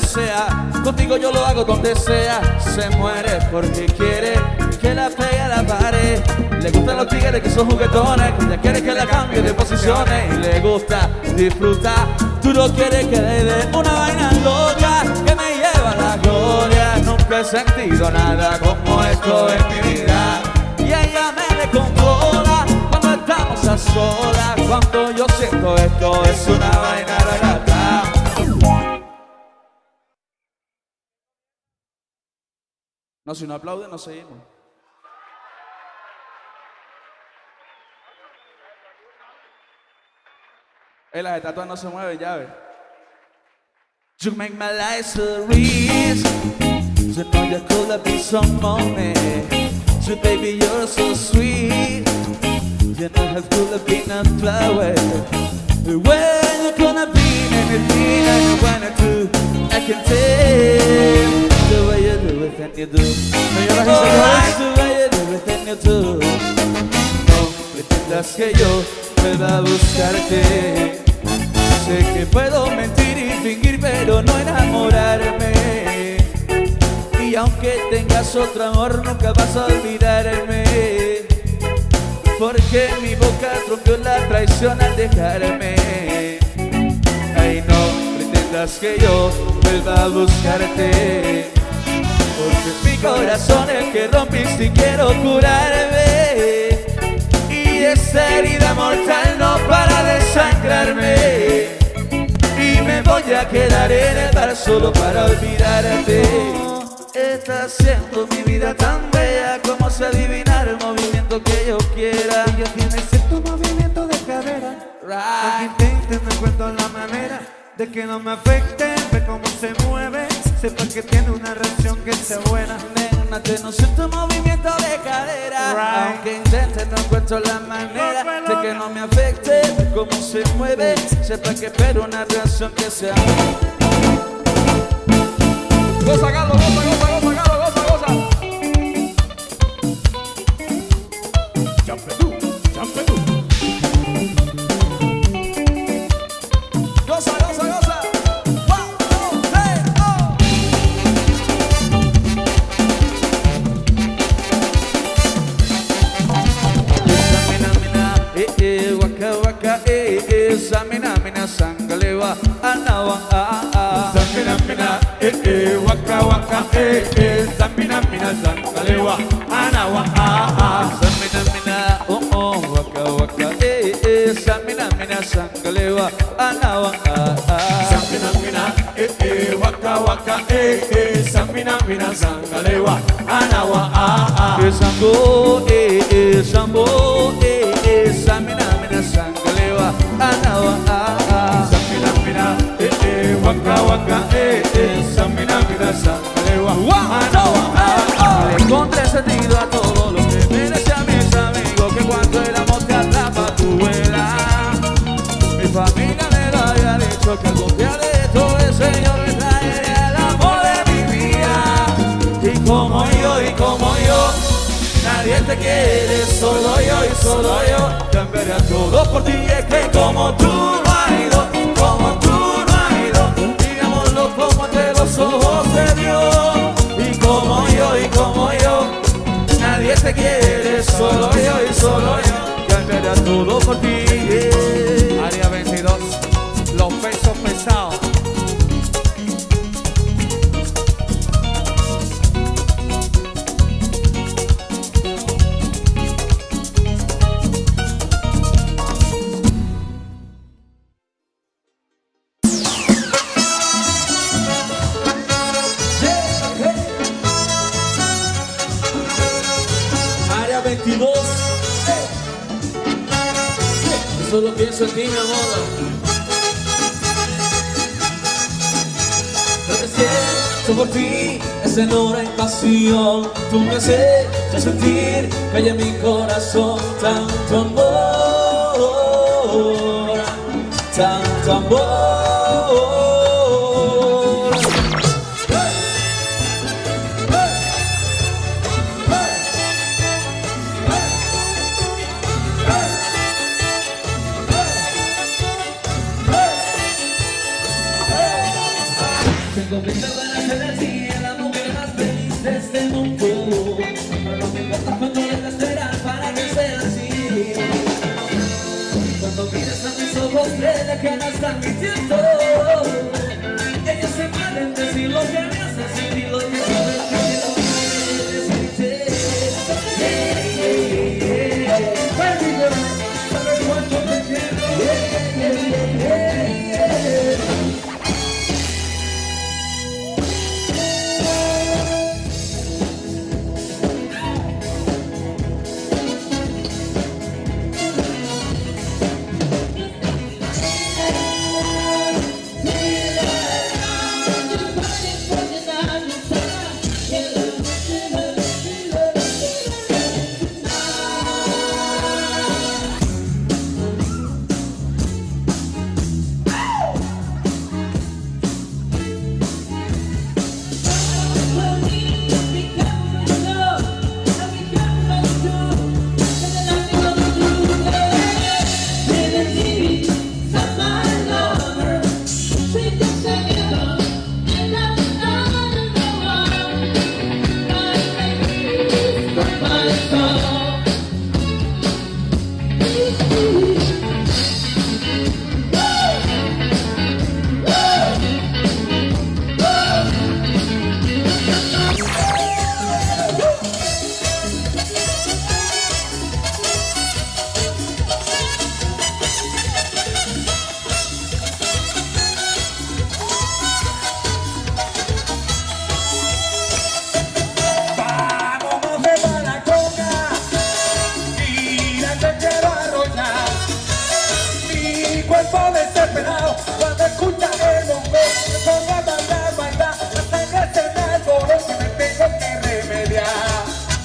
desea, contigo yo lo hago donde sea. Se muere porque quiere que la pegue a la pared. Le gustan los tigres que son juguetones, que ya quiere que la cambie de posiciones. Y le gusta disfrutar, tú no quieres que le dé una vaina loca que me lleva a la gloria. Nunca he sentido nada como esto en mi vida, y ella me descontrola cuando estamos a solas. Cuando yo siento esto es una vaina rara. No, si no aplauden, no seguimos. Las estatuas no se mueven, ya ves. You make my life so rich, you know you could have been some money. So baby, you're so sweet, you know how could have been a flower. When you're gonna be anything I wanna do, I can tell the way you do it and you do. Alright, the way you do it and you do. No pretendas que yo vuelva a buscarte. Sé que puedo mentir y fingir, pero no enamorarme. Y aunque tengas otro amor, nunca vas a olvidarme. Porque mi boca rompió la traición al dejarme. Ay, no pretendas que yo vuelva a buscarte, porque es mi corazón el que rompiste y quiero curarme. Y esa herida mortal no para de sangrarme. Y me voy a quedar en el bar solo para olvidarte. Está haciendo mi vida tan bella, como si adivinar el movimiento que yo quiera. Ella tiene cierto movimiento de cadera, aunque intente no encuentro la manera de que no me afecte. Ve cómo se mueve, sepa que tiene una reacción que sea buena. Nena, te no siento movimiento de cadera, aunque intente no encuentro la manera de que no me afecte. Ve cómo se mueve, sepa que espero una reacción que sea. Goza, Galo, goza, goza, goza, Galo, goza, goza. Jump tú, jump tú. Goza, goza, goza. 1, 2, 3, oh. Samina, waka, waka, samina, mina, sangalewa, anawa, Samina mina, waka waka, samina mina, sangalewa, anawa, samina, mina, oh, waka, waka, samina, mina, sangalewa, anawa, samina mina, waka waka, samina mina, sangalewa, anawa, sambo, sambo, samina, mina, sangalewa, anawa, samina mina, waka waka, samina mina, sangalewa, anawa, le encontré sentido a todo lo que me decían mis amigos, que cuando el amor te atrapa tu vuela. Mi familia me lo había dicho, que algún día de esto el Señor me traería el amor de mi vida. Y como yo, nadie te quiere, solo yo y solo yo. Cambiaría todo por ti, es que como tú no has ido, como tú no has ido, digámoslo como ante los ojos de Dios. Y como yo, nadie te quiere, solo yo y solo yo. Cambiaría todo por ti. Área 22, los pesos pesados. Área 22. Solo pienso en ti, mi amor. Lo que siento por ti es enorme pasión. Tú me haces sentir que hay en mi corazón tanto amor, tanto amor. Comienza para ser así, la mujer más feliz de este mundo. Pero no me importa cuando le esperar para que sea así. Cuando miras a mis ojos, cree que no están mintiendo. Ellos se pueden decir lo que me hace sentir, lo que sabes que quiero decirte. Baby girl, sabes cuánto te quiero. Cuando escucha el bongo, me pongo a bailar, bailar, la sangre se me alborota y me tengo que remediar.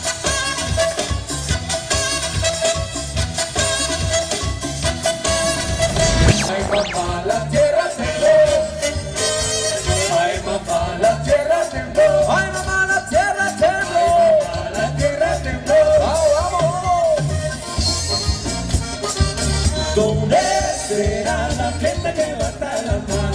Ay mamá, la tierra tembló. Ay mamá, la tierra tembló. Ay mamá, la tierra tembló. Ay mamá, la tierra tembló. Vamos, vamos. ¿Dónde será la gente que va a estar la mano?